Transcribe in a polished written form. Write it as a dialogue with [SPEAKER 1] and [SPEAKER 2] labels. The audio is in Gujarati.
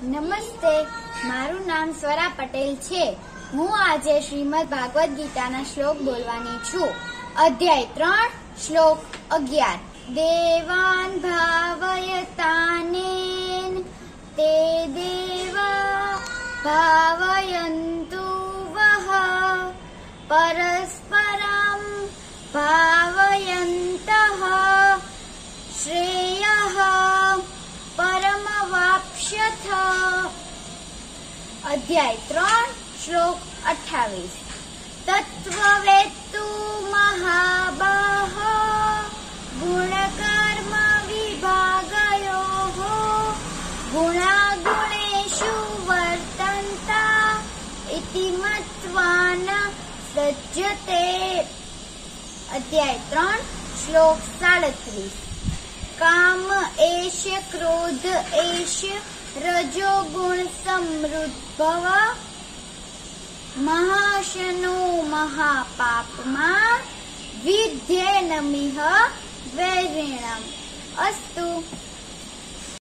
[SPEAKER 1] નમસ્તે, મારું નામ સ્વરા પટેલ છે. હું આજે શ્રીમદ ભાગવત ગીતાના શ્લોક બોલવાની છું. અધ્યાય 3, શ્લોક 11. દેવાન ભાવયતાનેન તે દેવા ભાવયંતુ વહ પરસ્પરમ ભાવયંતઃ શ્રેયઃ પરમવાપ્સ્યથ. અધ્યાય 3, શ્લોક 28. તત્વવેત્તુ મહાબાહ ગુણકર્મ વિભાગયોઃ ગુણાગુણેષુ વર્તન્તા ઇતિ મત્વા ન સજ્જતે. અધ્યાય 3, શ્લોક 37. કામ એષ ક્રોધ એષ રજો ગુણ સમૃદ્ભવ મહાશનો મહાપાપમાં વિદ્યેનમિહ વૈરિણમ. અસ્તુ.